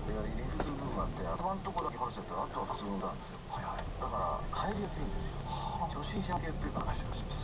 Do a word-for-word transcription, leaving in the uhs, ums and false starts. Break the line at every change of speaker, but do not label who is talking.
で入り口部分があって、頭のところだけファルセット、あとは普通の歌なんですよ。はいはい。だから帰りやすいんですよ。初心者向けっていうか話をします。